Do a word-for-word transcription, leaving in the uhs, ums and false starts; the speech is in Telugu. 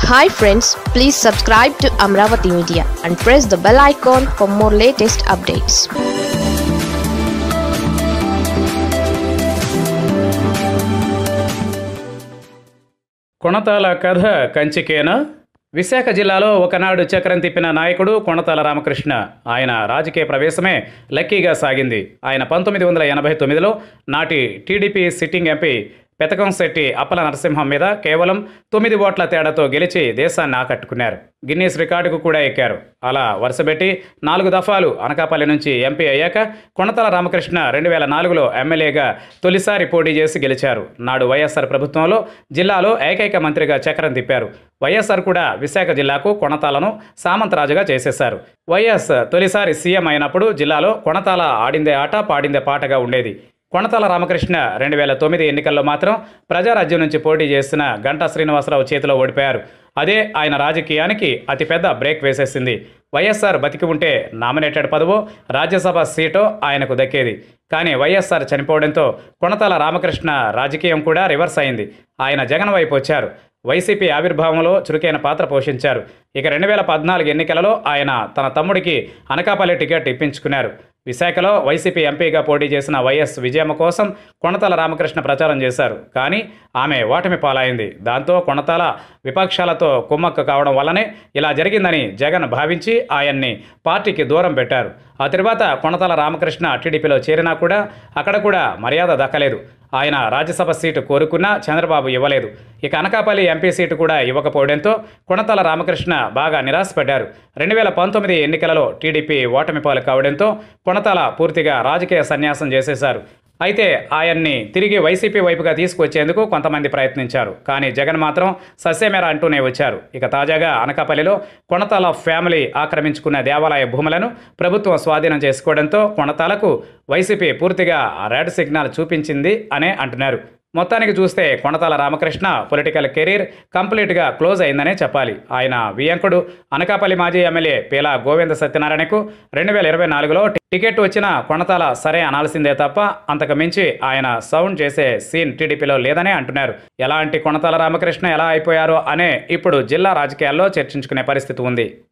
Hi friends, please subscribe to Amaravathi Media and press the bell icon for more latest updates. Konathala కథ కంచికేనా? విశాఖ జిల్లాలో ఒకనాడు చక్రం తిప్పిన నాయకుడు కొనతాల రామకృష్ణ. ఆయన రాజకీయ ప్రవేశమే లక్కీగా సాగింది. ఆయన పంతొమ్మిది వందల ఎనభై తొమ్మిదిలో నాటి TDP sitting MP Pethakamsetti Appala Narasimham మీద కేవలం తొమ్మిది ఓట్ల తేడాతో గెలిచి దేశాన్ని ఆకట్టుకున్నారు. గిన్నీస్ రికార్డుకు కూడా ఎక్కారు. అలా వరుసపెట్టి నాలుగు దఫాలు అనకాపల్లి నుంచి ఎంపీ అయ్యాక కొనతాల రామకృష్ణ రెండు వేల నాలుగులో ఎమ్మెల్యేగా తొలిసారి పోటీ చేసి గెలిచారు. నాడు వైఎస్ఆర్ ప్రభుత్వంలో జిల్లాలో ఏకైక మంత్రిగా చక్రం తిప్పారు. వైఎస్ఆర్ కూడా విశాఖ జిల్లాకు కొనతాలను సామంతరాజుగా చేసేశారు. వైఎస్ తొలిసారి సీఎం అయినప్పుడు జిల్లాలో కొనతాల ఆడిందే ఆట పాడిందే పాటగా ఉండేది. కొనతాల రామకృష్ణ రెండు వేల తొమ్మిది ఎన్నికల్లో మాత్రం ప్రజారాజ్యం నుంచి పోటీ చేసిన గంటా శ్రీనివాసరావు చేతిలో ఓడిపోయారు. అదే ఆయన రాజకీయానికి అతిపెద్ద బ్రేక్ వేసేసింది. వైఎస్ఆర్ బతికి ఉంటే నామినేటెడ్ పదవో రాజ్యసభ సీటో ఆయనకు దక్కేది. కానీ వైఎస్ఆర్ చనిపోవడంతో కొనతాల రామకృష్ణ రాజకీయం కూడా రివర్స్ అయింది. ఆయన జగన్ వైపు వచ్చారు. వైసీపీ ఆవిర్భావంలో చురుకైన పాత్ర పోషించారు. ఇక రెండు వేల పద్నాలుగు ఎన్నికలలో ఆయన తన తమ్ముడికి అనకాపల్లి టికెట్ ఇప్పించుకున్నారు. విశాఖలో వైసీపీ ఎంపీగా పోటీ చేసిన వైఎస్ విజయమ్మ కోసం కొనతాల రామకృష్ణ ప్రచారం చేశారు. కానీ ఆమె ఓటమి పాలైంది. దాంతో కొనతాల విపక్షాలతో కుమ్మక్కు కావడం వల్లనే ఇలా జరిగిందని జగన్ భావించి ఆయన్ని పార్టీకి దూరం పెట్టారు. ఆ తర్వాత కొనతాల రామకృష్ణ టీడీపీలో చేరినా కూడా అక్కడ కూడా మర్యాద దక్కలేదు. ఆయన రాజ్యసభ సీటు కోరుకున్నా చంద్రబాబు ఇవ్వలేదు. ఇక అనకాపల్లి ఎంపీ సీటు కూడా ఇవ్వకపోవడంతో కొనతాల రామకృష్ణ బాగా నిరాశపడ్డారు. రెండు వేల పంతొమ్మిది ఎన్నికలలో టీడీపీ ఓటమి పాలు కావడంతో కొనతాల పూర్తిగా రాజకీయ సన్యాసం చేసేశారు. అయితే ఆయన్ని తిరిగి వైసీపీ వైపుగా తీసుకొచ్చేందుకు కొంతమంది ప్రయత్నించారు. కానీ జగన్ మాత్రం సస్యమేర అంటూనే వచ్చారు. ఇక తాజాగా అనకాపల్లిలో కొనతాల ఫ్యామిలీ ఆక్రమించుకున్న దేవాలయ భూములను ప్రభుత్వం స్వాధీనం చేసుకోవడంతో కొనతాలకు వైసీపీ పూర్తిగా రెడ్ సిగ్నల్ చూపించింది అనే అంటున్నారు. మొత్తానికి చూస్తే కొనతాల రామకృష్ణ పొలిటికల్ కెరీర్ కంప్లీట్గా క్లోజ్ అయిందనే చెప్పాలి. ఆయన వియంకుడు అనకాపల్లి మాజీ ఎమ్మెల్యే పీలా గోవింద సత్యనారాయణకు రెండు వేల ఇరవై నాలుగులో టికెట్ వచ్చిన కొనతాల సరే అనాల్సిందే తప్ప అంతకు మించి ఆయన సౌండ్ చేసే సీన్ టీడీపీలో లేదనే అంటున్నారు. ఎలాంటి కొనతాల రామకృష్ణ ఎలా అయిపోయారో అనే ఇప్పుడు జిల్లా రాజకీయాల్లో చర్చించుకునే పరిస్థితి ఉంది.